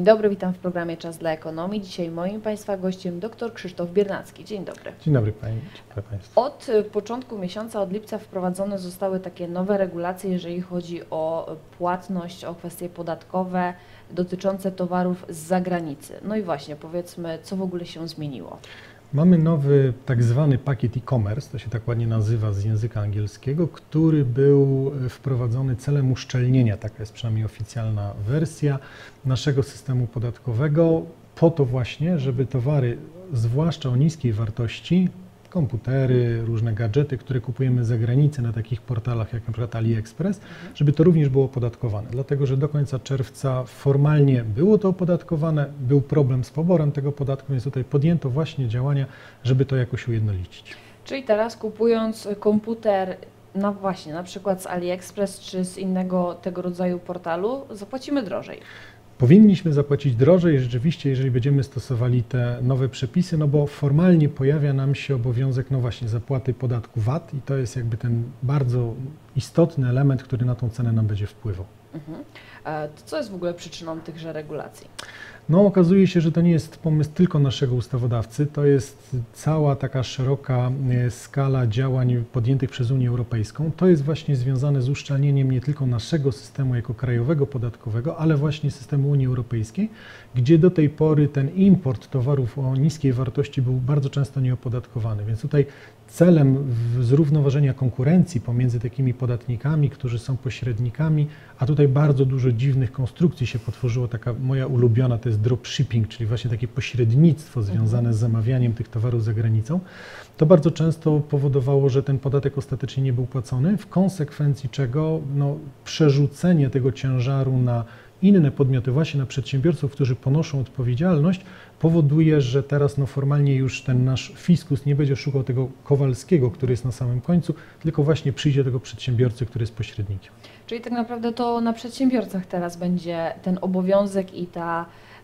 dobry, witam w programie Czas dla Ekonomii. Dzisiaj moim Państwa gościem dr Krzysztof Biernacki. Dzień dobry. Dzień dobry Państwu. Od początku miesiąca, od lipca wprowadzone zostały takie nowe regulacje, jeżeli chodzi o płatność, o kwestie podatkowe dotyczące towarów z zagranicy. No i właśnie, powiedzmy, co w ogóle się zmieniło? Mamy nowy tak zwany pakiet e-commerce, to się tak ładnie nazywa z języka angielskiego, który był wprowadzony celem uszczelnienia, taka jest przynajmniej oficjalna wersja naszego systemu podatkowego, po to właśnie, żeby towary, zwłaszcza o niskiej wartości, komputery, różne gadżety, które kupujemy za granicę na takich portalach jak na przykład AliExpress, żeby to również było opodatkowane. Dlatego, że do końca czerwca formalnie było to opodatkowane, był problem z poborem tego podatku, więc tutaj podjęto właśnie działania, żeby to jakoś ujednolicić. Czyli teraz kupując komputer, no właśnie, na przykład z AliExpress czy z innego tego rodzaju portalu, zapłacimy drożej. Powinniśmy zapłacić drożej rzeczywiście, jeżeli będziemy stosowali te nowe przepisy, no bo formalnie pojawia nam się obowiązek, no właśnie, zapłaty podatku VAT i to jest jakby ten bardzo istotny element, który na tą cenę nam będzie wpływał. To co jest w ogóle przyczyną tychże regulacji? No okazuje się, że to nie jest pomysł tylko naszego ustawodawcy, to jest cała taka szeroka skala działań podjętych przez Unię Europejską. To jest właśnie związane z uszczelnieniem nie tylko naszego systemu jako krajowego podatkowego, ale właśnie systemu Unii Europejskiej, gdzie do tej pory ten import towarów o niskiej wartości był bardzo często nieopodatkowany. Więc tutaj celem zrównoważenia konkurencji pomiędzy takimi podatnikami, którzy są pośrednikami, a tutaj bardzo dużo dziwnych konstrukcji się potworzyło, taka moja ulubiona to jest dropshipping, czyli właśnie takie pośrednictwo związane z zamawianiem tych towarów za granicą, to bardzo często powodowało, że ten podatek ostatecznie nie był płacony, w konsekwencji czego przerzucenie tego ciężaru na inne podmioty, właśnie na przedsiębiorców, którzy ponoszą odpowiedzialność, powoduje, że teraz formalnie już ten nasz fiskus nie będzie szukał tego Kowalskiego, który jest na samym końcu, tylko właśnie przyjdzie tego przedsiębiorcy, który jest pośrednikiem. Czyli tak naprawdę to na przedsiębiorcach teraz będzie ten obowiązek i ta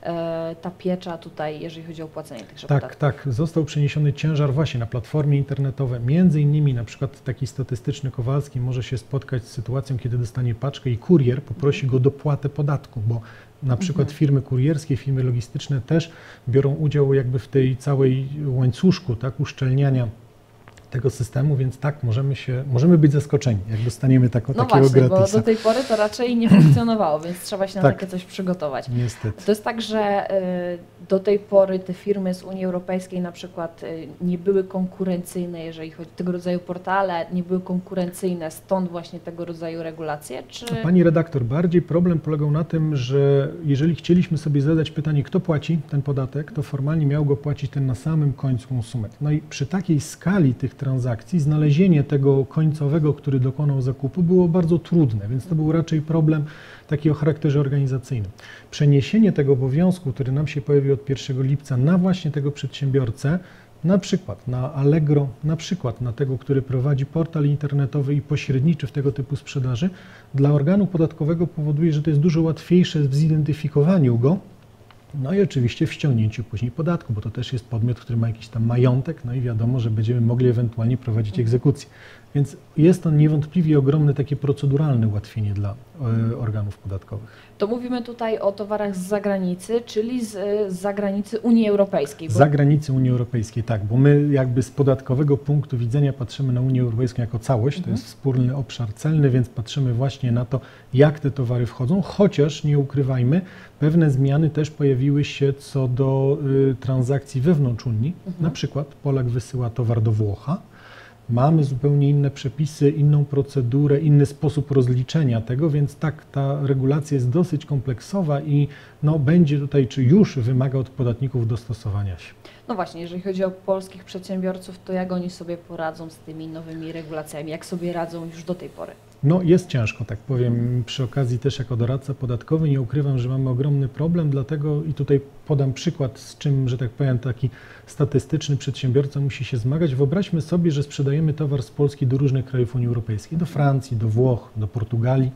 piecza tutaj, jeżeli chodzi o płacenie tychże podatków. Tak, został przeniesiony ciężar właśnie na platformy internetowe. Między innymi na przykład taki statystyczny Kowalski może się spotkać z sytuacją, kiedy dostanie paczkę i kurier poprosi go o dopłatę podatku, bo na przykład firmy kurierskie, firmy logistyczne też biorą udział jakby w tej całej łańcuszku, tak, uszczelniania tego systemu, więc tak, możemy być zaskoczeni, jak dostaniemy takiego właśnie, gratisa. Bo do tej pory to raczej nie funkcjonowało, więc trzeba się na takie coś przygotować. Niestety. To jest tak, że do tej pory te firmy z Unii Europejskiej na przykład nie były konkurencyjne, jeżeli chodzi o tego rodzaju portale, nie były konkurencyjne, stąd właśnie tego rodzaju regulacje? Czy... Pani redaktor, bardziej problem polegał na tym, że jeżeli chcieliśmy sobie zadać pytanie, kto płaci ten podatek, to formalnie miał go płacić ten na samym końcu konsument. No i przy takiej skali tych transakcji znalezienie tego końcowego, który dokonał zakupu, było bardzo trudne, więc to był raczej problem taki o charakterze organizacyjnym. Przeniesienie tego obowiązku, który nam się pojawił od 1 lipca na właśnie tego przedsiębiorcę, na przykład na Allegro, na przykład na tego, który prowadzi portal internetowy i pośredniczy w tego typu sprzedaży, dla organu podatkowego powoduje, że to jest dużo łatwiejsze w zidentyfikowaniu go, no i oczywiście w ściągnięciu później podatku, bo to też jest podmiot, który ma jakiś tam majątek, no i wiadomo, że będziemy mogli ewentualnie prowadzić egzekucję. Więc jest to niewątpliwie ogromne takie proceduralne ułatwienie dla organów podatkowych. To mówimy tutaj o towarach z zagranicy, czyli z zagranicy Unii Europejskiej. Z zagranicy Unii Europejskiej, tak, bo my jakby z podatkowego punktu widzenia patrzymy na Unię Europejską jako całość, to jest wspólny obszar celny, więc patrzymy właśnie na to, jak te towary wchodzą, chociaż nie ukrywajmy, pewne zmiany też pojawiły się co do transakcji wewnątrz Unii. Na przykład Polak wysyła towar do Włocha, mamy zupełnie inne przepisy, inną procedurę, inny sposób rozliczenia tego, więc tak, ta regulacja jest dosyć kompleksowa i będzie tutaj, czy już wymaga od podatników dostosowania się. No właśnie, jeżeli chodzi o polskich przedsiębiorców, to jak oni sobie poradzą z tymi nowymi regulacjami, jak sobie radzą już do tej pory? Jest ciężko, tak powiem, przy okazji też jako doradca podatkowy nie ukrywam, że mamy ogromny problem, dlatego i tutaj podam przykład, z czym, że tak powiem, taki statystyczny przedsiębiorca musi się zmagać. Wyobraźmy sobie, że sprzedajemy towar z Polski do różnych krajów Unii Europejskiej, do Francji, do Włoch, do Portugalii.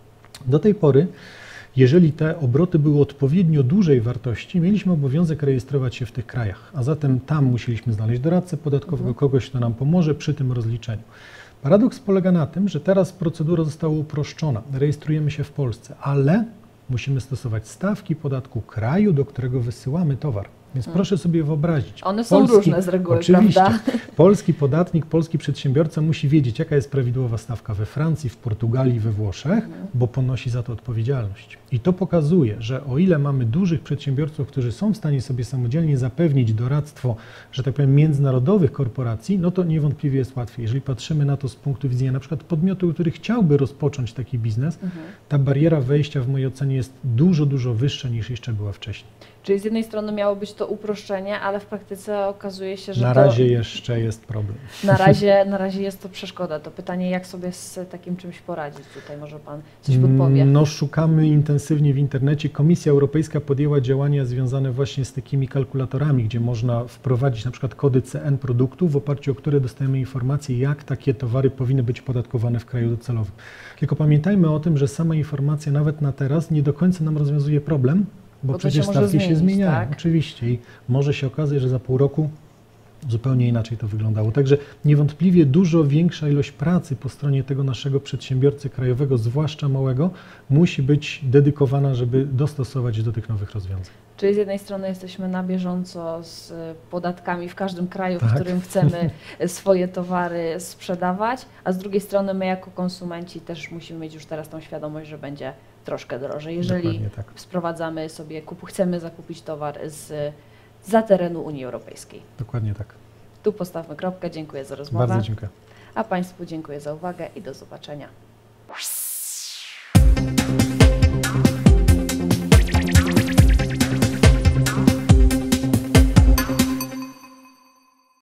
Do tej pory, jeżeli te obroty były odpowiednio dużej wartości, mieliśmy obowiązek rejestrować się w tych krajach, a zatem tam musieliśmy znaleźć doradcę podatkowego, kogoś, kto nam pomoże przy tym rozliczeniu. Paradoks polega na tym, że teraz procedura została uproszczona, rejestrujemy się w Polsce, ale musimy stosować stawki podatku kraju, do którego wysyłamy towar. Więc proszę sobie wyobrazić. One są różne z reguły, oczywiście, prawda? Polski podatnik, polski przedsiębiorca musi wiedzieć, jaka jest prawidłowa stawka we Francji, w Portugalii, we Włoszech, bo ponosi za to odpowiedzialność. I to pokazuje, że o ile mamy dużych przedsiębiorców, którzy są w stanie sobie samodzielnie zapewnić doradztwo, że tak powiem, międzynarodowych korporacji, no to niewątpliwie jest łatwiej. Jeżeli patrzymy na to z punktu widzenia na przykład podmiotu, który chciałby rozpocząć taki biznes, ta bariera wejścia w mojej ocenie jest dużo, dużo wyższa niż jeszcze była wcześniej. Czyli z jednej strony miało być to uproszczenie, ale w praktyce okazuje się, że na razie jeszcze jest problem. Na razie jest to przeszkoda. To pytanie, jak sobie z takim czymś poradzić? Tutaj może Pan coś podpowie. No, szukamy intensywnie w internecie. Komisja Europejska podjęła działania związane właśnie z takimi kalkulatorami, gdzie można wprowadzić na przykład kody CN produktów, w oparciu o które dostajemy informacje, jak takie towary powinny być opodatkowane w kraju docelowym. Tylko pamiętajmy o tym, że sama informacja nawet na teraz nie do końca nam rozwiązuje problem, bo przecież stawki się zmieniają, tak? Oczywiście, i może się okazać, że za pół roku zupełnie inaczej to wyglądało. Także niewątpliwie dużo większa ilość pracy po stronie tego naszego przedsiębiorcy krajowego, zwłaszcza małego, musi być dedykowana, żeby dostosować się do tych nowych rozwiązań. Czyli z jednej strony jesteśmy na bieżąco z podatkami w każdym kraju, Tak. w którym chcemy swoje towary sprzedawać, a z drugiej strony my jako konsumenci też musimy mieć już teraz tą świadomość, że będzie troszkę drożej. Jeżeli Dokładnie tak. sprowadzamy sobie, chcemy zakupić towar zza terenu Unii Europejskiej. Dokładnie tak. Tu postawmy kropkę. Dziękuję za rozmowę. Bardzo dziękuję. A Państwu dziękuję za uwagę i do zobaczenia.